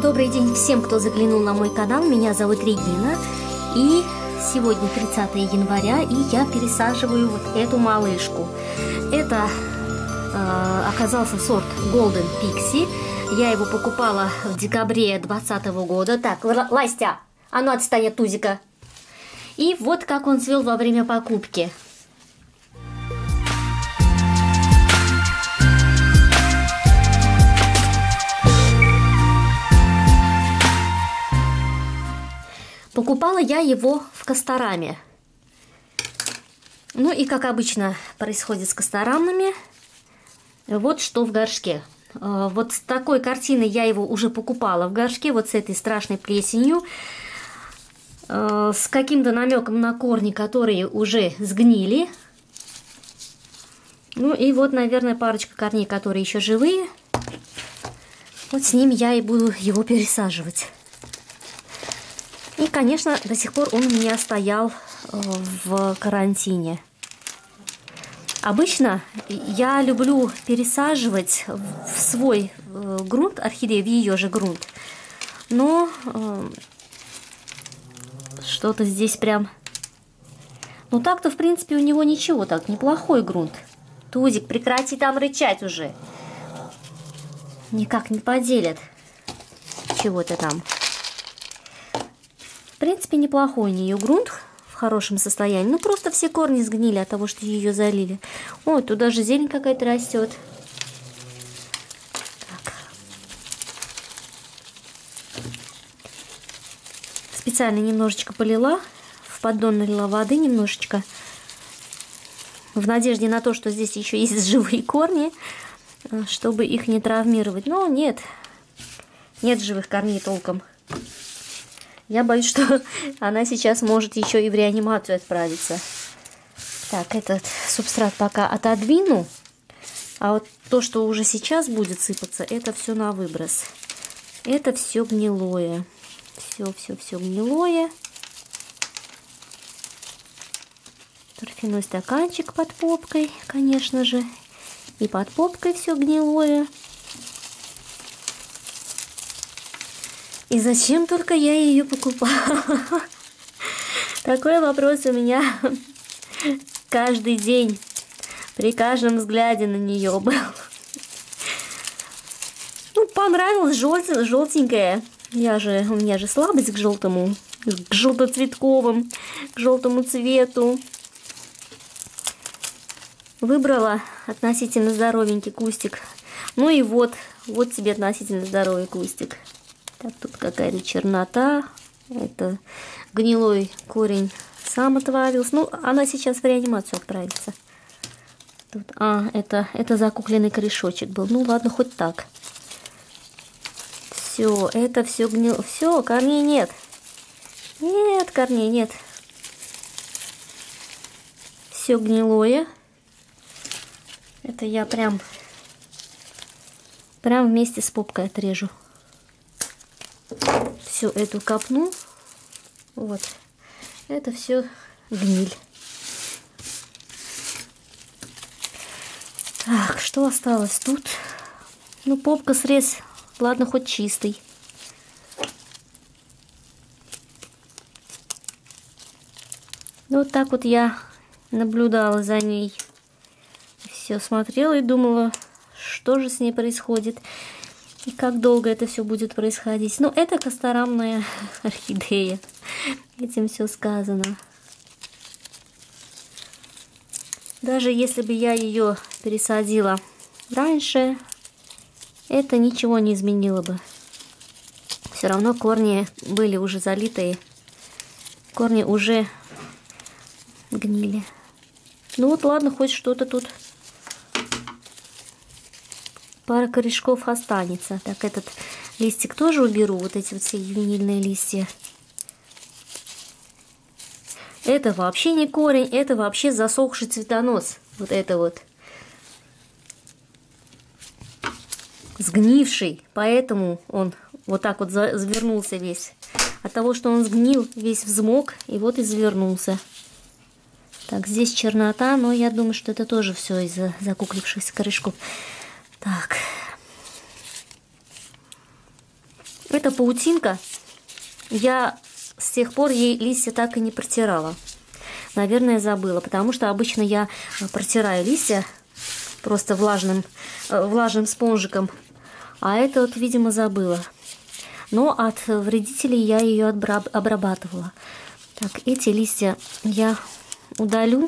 Добрый день всем, кто заглянул на мой канал. Меня зовут Регина. И сегодня 30 января, и я пересаживаю вот эту малышку. Это оказался сорт Golden Pixie. Я его покупала в декабре 2020 года. Так, Ластя, а ну отстань от тузика. И вот как он цвел во время покупки. Покупала я его в Кастораме. Ну и как обычно происходит с касторамами, вот что в горшке. Вот с такой картиной я его уже покупала в горшке, вот с этой страшной плесенью, с каким-то намеком на корни, которые уже сгнили. Ну и вот, наверное, парочка корней, которые еще живые. Вот с ним я и буду его пересаживать. И, конечно, до сих пор он у меня стоял в карантине. Обычно я люблю пересаживать в свой грунт орхидею, в ее же грунт. Но что-то здесь прям... Ну так-то, в принципе, у него ничего, так, неплохой грунт. Тузик, прекрати там рычать уже. Никак не поделят чего-то там. В принципе, неплохой у нее грунт, в хорошем состоянии. Ну, просто все корни сгнили от того, что ее залили. Ой, тут даже зелень какая-то растет. Так. Специально немножечко полила, в поддон налила воды немножечко, в надежде на то, что здесь еще есть живые корни, чтобы их не травмировать. Но нет, нет живых корней толком. Я боюсь, что она сейчас может еще и в реанимацию отправиться. Так, этот субстрат пока отодвину. А вот то, что уже сейчас будет сыпаться, это все на выброс. Это все гнилое. Все гнилое. Торфяной стаканчик под попкой, конечно же. И под попкой все гнилое. И зачем только я ее покупала? Такой вопрос у меня каждый день, при каждом взгляде на нее был. Ну, понравилось желтенькое. У меня же слабость к желтому, к желтоцветковым, к желтому цвету. Выбрала относительно здоровенький кустик. Ну и вот тебе относительно здоровый кустик. Так, тут какая-то чернота. Это гнилой корень сам отвалился. Ну, она сейчас в реанимацию отправится. Тут, это закукленный корешочек был. Ну, ладно, хоть так. Все, это все гнило. Все, корней нет. Нет, корней нет. Все гнилое. Это я прям вместе с попкой отрежу. Всю эту копну. Вот. Это все гниль. Так, что осталось тут? Ну, попка срез. Ладно, хоть чистый. Вот так вот я наблюдала за ней. Все смотрела и думала, что же с ней происходит. И как долго это все будет происходить. Ну, это касторамная орхидея. Этим все сказано. Даже если бы я ее пересадила раньше, это ничего не изменило бы. Все равно корни были уже залитые. Корни уже гнили. Ну вот, ладно, хоть что-то тут. Пара корешков останется. Так, этот листик тоже уберу. Вот эти вот все ювенильные листья. Это вообще не корень. Это вообще засохший цветонос. Вот это вот. Сгнивший. Поэтому он вот так вот завернулся весь. От того, что он сгнил, весь взмок. И вот и завернулся. Так, здесь чернота. Но я думаю, что это тоже все из-за закуклившихся корешков. Так. эта паутинка, я с тех пор ей листья так и не протирала. Наверное, забыла, потому что обычно я протираю листья просто влажным спонжиком. А это вот, видимо, забыла. Но от вредителей я ее обрабатывала. Так, эти листья я удалю,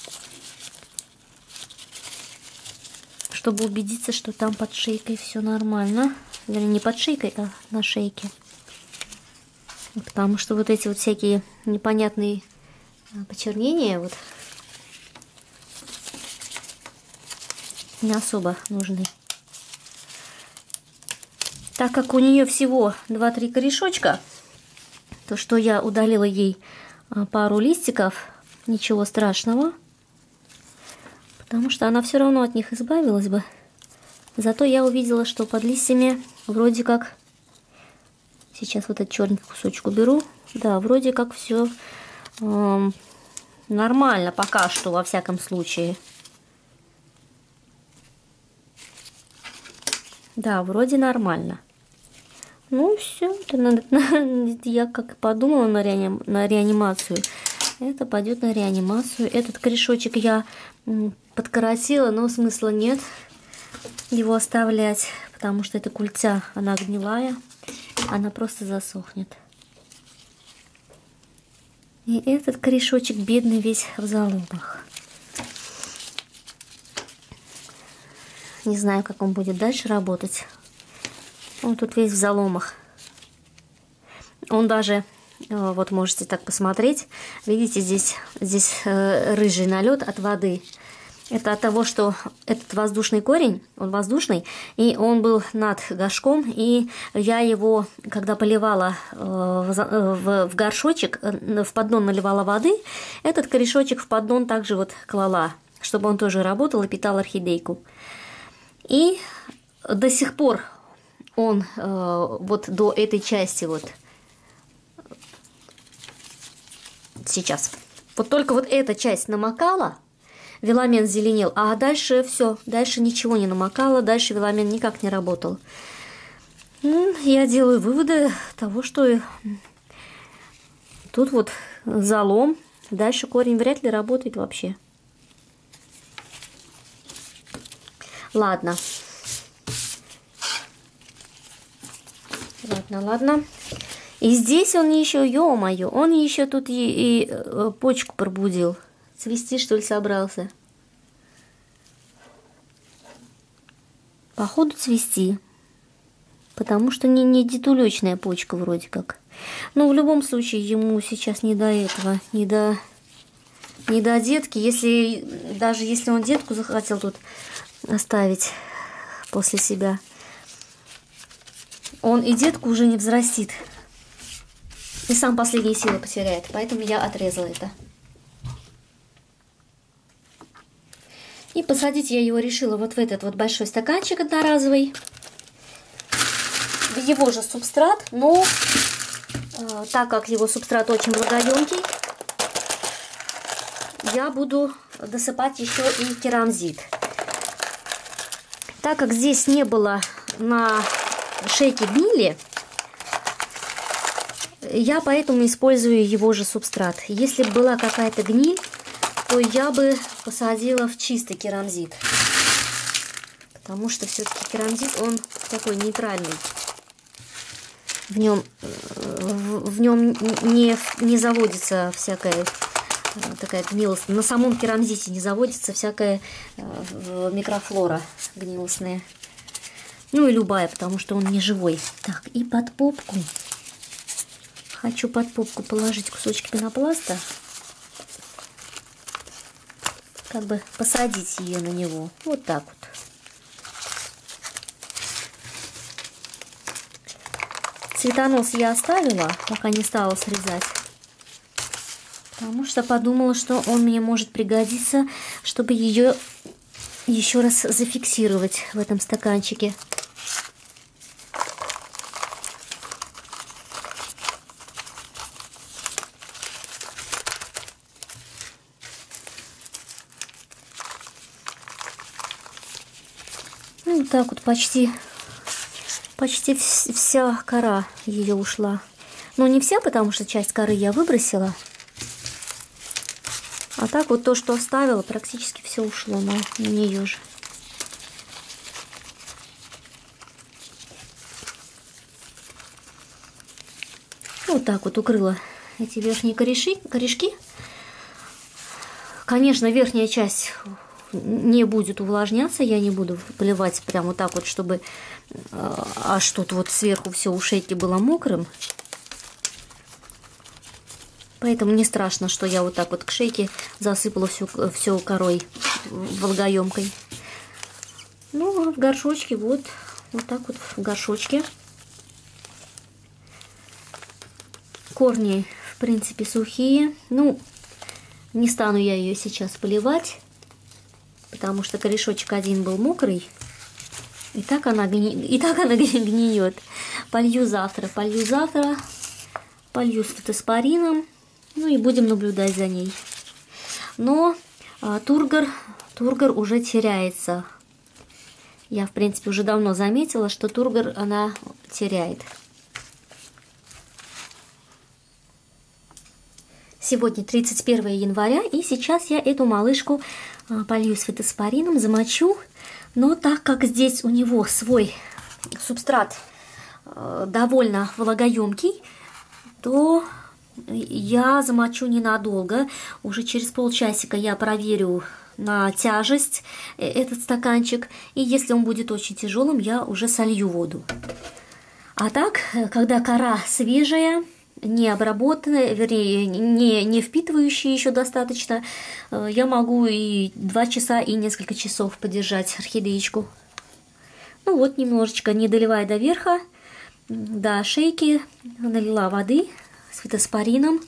чтобы убедиться, что там под шейкой все нормально. Вернее, не под шейкой, а на шейке. Потому что вот эти вот всякие непонятные почернения вот не особо нужны. Так как у нее всего 2-3 корешочка, то что я удалила ей пару листиков, ничего страшного. Потому что она все равно от них избавилась бы. Зато я увидела, что под листьями вроде как... Сейчас вот этот черный кусочек уберу. Да, вроде как все нормально пока что, во всяком случае. Да, вроде нормально. Ну, все. Я как подумала на реанимацию. Это пойдет на реанимацию. Этот корешочек я подкоротила, но смысла нет его оставлять, потому что эта культя, она гнилая. Она просто засохнет. И этот корешочек бедный весь в заломах. Не знаю, как он будет дальше работать. Он тут весь в заломах. Он даже, вот можете так посмотреть, видите, здесь рыжий налет от воды. Это от того, что этот воздушный корень, он воздушный, и он был над горшком, и я его, когда поливала в горшочек, в поддон наливала воды, этот корешочек в поддон также вот клала, чтобы он тоже работал и питал орхидейку. И до сих пор он вот до этой части вот сейчас, вот только вот эта часть намокала, веламен зеленел, а дальше все, дальше ничего не намокало, дальше веламен никак не работал. Я делаю выводы того, что тут вот залом, дальше корень вряд ли работает вообще. Ладно. Ладно. И здесь он еще, ё-моё, он еще тут и почку пробудил. Цвести, что ли, собрался? Походу цвести. Потому что не дитулечная почка вроде как. Но в любом случае ему сейчас не до этого, не до детки. Даже если он детку захотел тут оставить после себя, он и детку уже не взрастит. И сам последние силы потеряет. Поэтому я отрезала это. И посадить я его решила вот в этот вот большой стаканчик одноразовый. В его же субстрат, но так как его субстрат очень влагоемкий, я буду досыпать еще и керамзит. Так как здесь не было на шейке гнили, я поэтому использую его же субстрат. Если бы была какая-то гниль, то я бы посадила в чистый керамзит. Потому что все-таки керамзит, он такой нейтральный. В нем не заводится всякая такая гнилость. На самом керамзите не заводится всякая микрофлора гнилостная. Ну и любая, потому что он не живой. Так, и под попку. Хочу под попку положить кусочки пенопласта. Как бы посадить ее на него. Вот так вот. Цветонос я оставила, пока не стала срезать. Потому что подумала, что он мне может пригодиться, чтобы ее еще раз зафиксировать в этом стаканчике. Ну, вот так вот почти Почти вся кора ее ушла. Но не вся, потому что часть коры я выбросила. А так вот то, что оставила, практически все ушло на нее же. Вот так вот укрыла эти верхние корешки. Конечно, верхняя часть не будет увлажняться, я не буду поливать прямо вот так вот, чтобы аж тут вот сверху все у шейки было мокрым. Поэтому не страшно, что я вот так вот к шейке засыпала все корой влагоемкой. Ну, в горшочке вот так вот в горшочке. Корни, в принципе, сухие. Ну, не стану я ее сейчас поливать, потому что корешочек один был мокрый. И так она гниет. Полью завтра. Полью с фитоспорином. Ну и будем наблюдать за ней. Но тургор уже теряется. Я, в принципе, уже давно заметила, что тургор она теряет. Сегодня 31 января, и сейчас я эту малышку полью с фитоспорином, замочу. Но так как здесь у него свой субстрат довольно влагоемкий, то я замочу ненадолго. Уже через полчасика я проверю на тяжесть этот стаканчик. И если он будет очень тяжелым, я уже солью воду. А так, когда кора свежая, не обработанная, вернее, не впитывающая еще достаточно, я могу и 2 часа, и несколько часов подержать орхидеечку. Ну вот, немножечко, не доливая до верха, до шейки, налила воды с фитоспорином.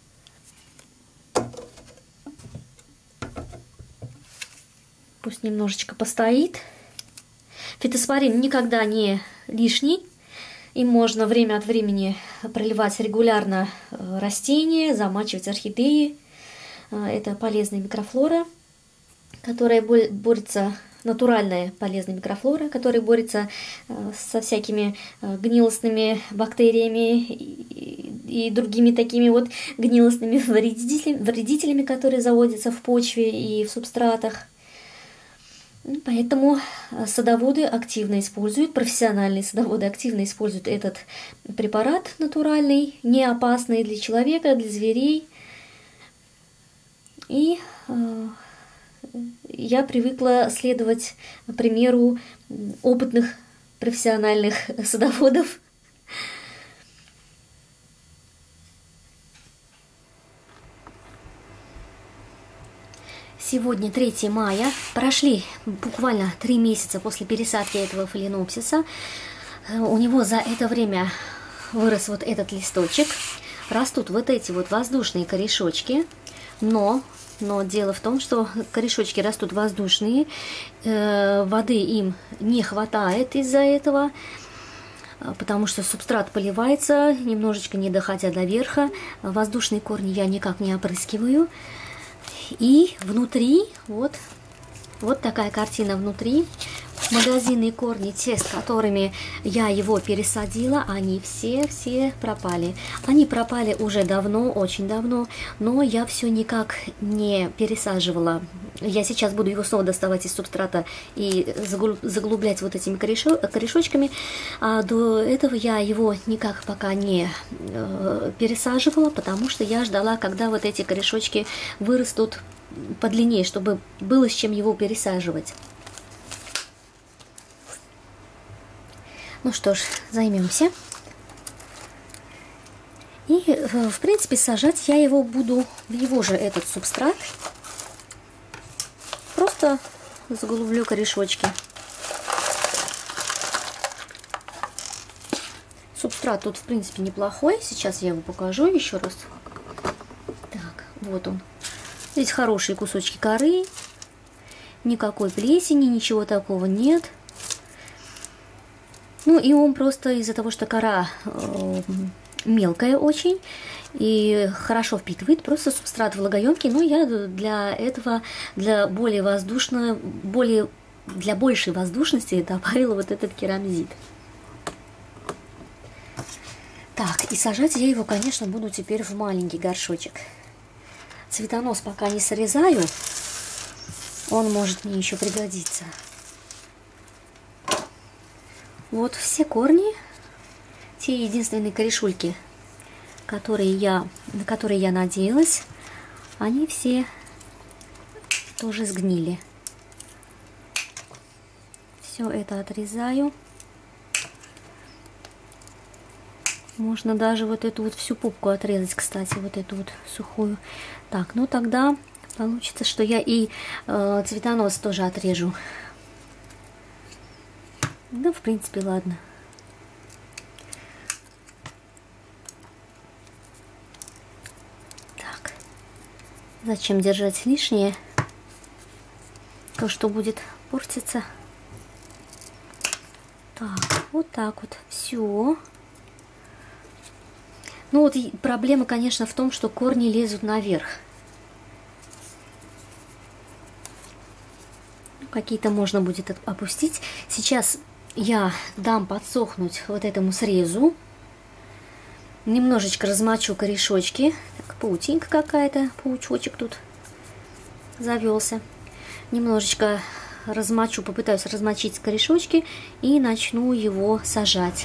Пусть немножечко постоит. Фитоспорин никогда не лишний. Им можно время от времени проливать регулярно растения, замачивать орхидеи. Это полезная микрофлора, которая борется, натуральная полезная микрофлора, которая борется со всякими гнилостными бактериями и другими такими вот гнилостными вредителями, которые заводятся в почве и в субстратах. Поэтому садоводы активно используют, профессиональные садоводы активно используют этот препарат натуральный, не опасный для человека, для зверей. И я привыкла следовать примеру опытных профессиональных садоводов. Сегодня 3 мая, прошли буквально 3 месяца после пересадки этого фаленопсиса. У него за это время вырос вот этот листочек. Растут вот эти вот воздушные корешочки. Но дело в том, что корешочки растут воздушные. Воды им не хватает из-за этого, потому что субстрат поливается, немножечко не доходя до верха. Воздушные корни я никак не опрыскиваю. И внутри, вот такая картина внутри. Магазинные корни, те, с которыми я его пересадила, они все пропали. Они пропали уже давно, очень давно, но я все никак не пересаживала. Я сейчас буду его снова доставать из субстрата и заглублять вот этими корешочками. А до этого я его никак пока не пересаживала, потому что я ждала, когда вот эти корешочки вырастут подлиннее, чтобы было с чем его пересаживать. Ну что ж, займемся. И, в принципе, сажать я его буду в его же этот субстрат. Просто заглублю корешочки. Субстрат тут, в принципе, неплохой. Сейчас я его покажу еще раз. Так, вот он. Здесь хорошие кусочки коры. Никакой плесени, ничего такого нет. Ну и он просто из-за того, что кора мелкая очень и хорошо впитывает, просто субстрат влагоемкий, но я для этого, для большей воздушности добавила вот этот керамзит. Так, и сажать я его, конечно, буду теперь в маленький горшочек. Цветонос пока не срезаю, он может мне еще пригодиться. Вот все корни, те единственные корешульки, на которые я надеялась, они все тоже сгнили. Все это отрезаю. Можно даже вот эту вот всю пупку отрезать, кстати, вот эту вот сухую. Так, ну тогда получится, что я и цветонос тоже отрежу. Да, в принципе, ладно. Так, зачем держать лишнее? То, что будет портиться. Так, вот так вот. Все. Ну вот проблема, конечно, в том, что корни лезут наверх. Какие-то можно будет опустить. Сейчас я дам подсохнуть вот этому срезу. Немножечко размочу корешочки. Так, паутинка какая-то, паучочек тут завелся. Немножечко размочу, попытаюсь размочить корешочки и начну его сажать.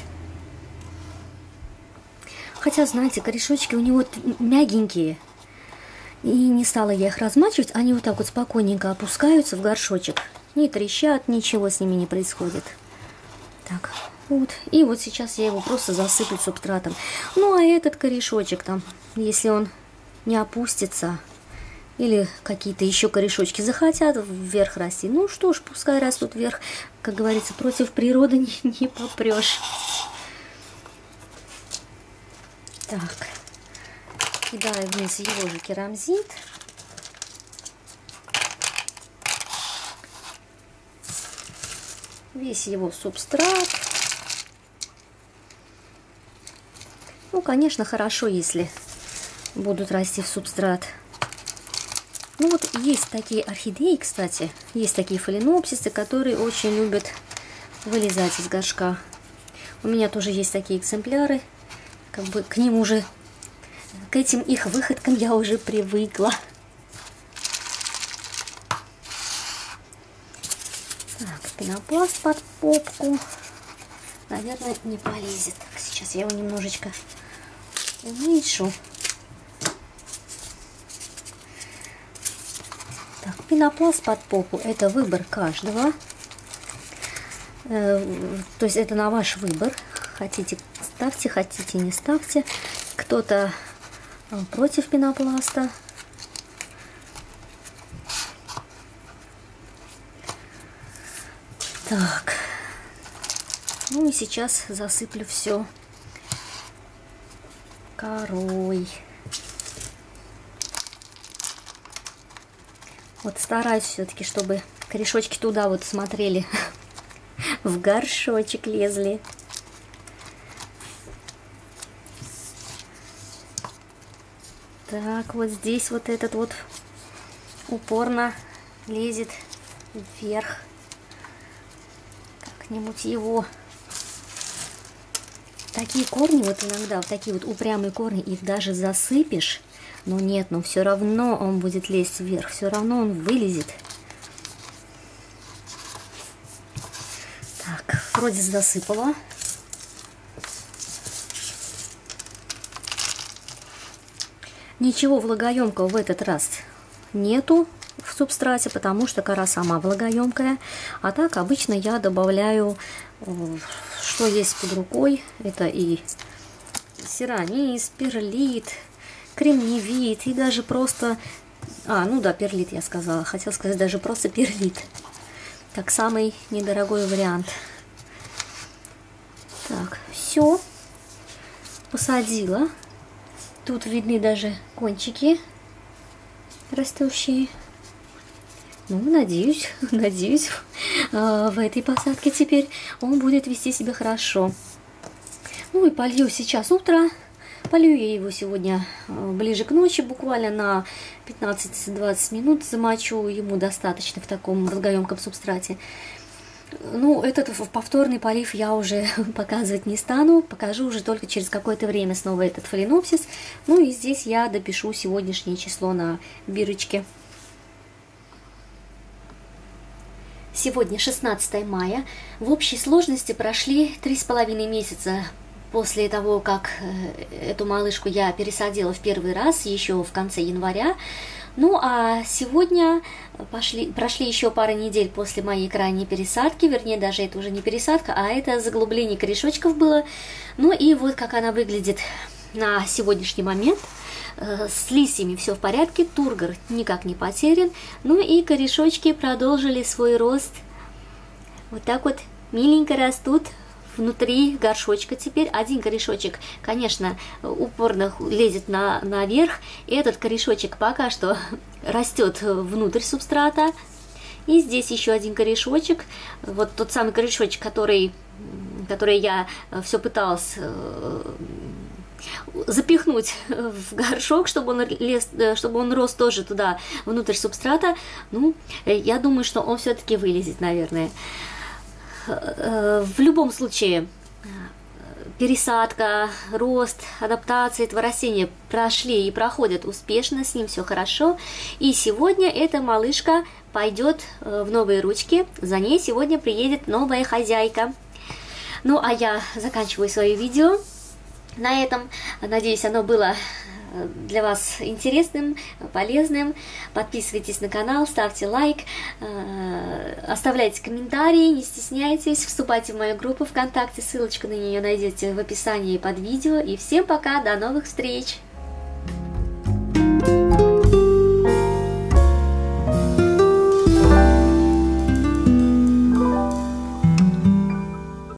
Хотя, знаете, корешочки у него мягенькие. И не стала я их размачивать. Они вот так вот спокойненько опускаются в горшочек. Не трещат, ничего с ними не происходит. Так, вот. И вот сейчас я его просто засыплю субстратом. Ну, а этот корешочек там, если он не опустится, или какие-то еще корешочки захотят вверх расти, ну что ж, пускай растут вверх. Как говорится, против природы не попрешь. Так, кидаю вниз его же керамзит. Весь его субстрат. Ну, конечно, хорошо, если будут расти в субстрат. Ну, вот есть такие орхидеи, кстати, есть такие фаленопсисы, которые очень любят вылезать из горшка. У меня тоже есть такие экземпляры. Как бы к ним уже, к этим их выходкам я уже привыкла. Так, пенопласт под попку. Наверное, не полезет. Так, сейчас я его немножечко уменьшу. Так, пенопласт под попу — это выбор каждого. То есть это на ваш выбор. Хотите — ставьте, хотите — не ставьте. Кто-то против пенопласта. Так. Ну и сейчас засыплю все корой. Вот стараюсь все-таки, чтобы корешочки туда вот смотрели, в горшочек лезли. Так, вот здесь вот этот вот упорно лезет вверх. Как-нибудь его. Такие корни вот иногда, вот такие вот упрямые корни, их даже засыпешь, но нет, но все равно он будет лезть вверх, все равно он вылезет. Так, вроде засыпала. Ничего влагоемкого в этот раз нету в субстрате, потому что кора сама влагоемкая. А так обычно я добавляю, что есть под рукой. Это и серамис, перлит, кремниевит и даже просто... ну да, перлит я сказала. Хотела сказать даже просто перлит. Так, самый недорогой вариант. Так, все. Посадила. Тут видны даже кончики растущие. Ну, надеюсь, в этой посадке теперь он будет вести себя хорошо. Ну и полью сейчас утро. Полью я его сегодня ближе к ночи, буквально на 15-20 минут замочу. Ему достаточно в таком влагоемком субстрате. Ну, этот повторный полив я уже показывать не стану, покажу уже только через какое-то время снова этот фаленопсис. Ну и здесь я допишу сегодняшнее число на бирочке. Сегодня 16 мая. В общей сложности прошли 3,5 месяца после того, как эту малышку я пересадила в первый раз, еще в конце января. Ну а сегодня прошли еще пара недель после моей крайней пересадки, вернее, даже это уже не пересадка, а это заглубление корешочков было. Ну и вот как она выглядит на сегодняшний момент. С листьями все в порядке, тургор никак не потерян, ну и корешочки продолжили свой рост. Вот так вот миленько растут внутри горшочка теперь. Один корешочек, конечно, упорно лезет наверх, и этот корешочек пока что растет внутрь субстрата. И здесь еще один корешочек, вот тот самый корешочек, который я все пыталась запихнуть в горшок, чтобы он рос тоже туда, внутрь субстрата. Ну, я думаю, что он все-таки вылезет, наверное. В любом случае, пересадка, рост, адаптация этого растения прошли и проходят успешно, с ним все хорошо. И сегодня эта малышка пойдет в новые ручки, за ней сегодня приедет новая хозяйка. Ну, а я заканчиваю свое видео. На этом, надеюсь, оно было для вас интересным, полезным. Подписывайтесь на канал, ставьте лайк, оставляйте комментарии, не стесняйтесь, вступайте в мою группу ВКонтакте, ссылочку на нее найдете в описании под видео. И всем пока, до новых встреч!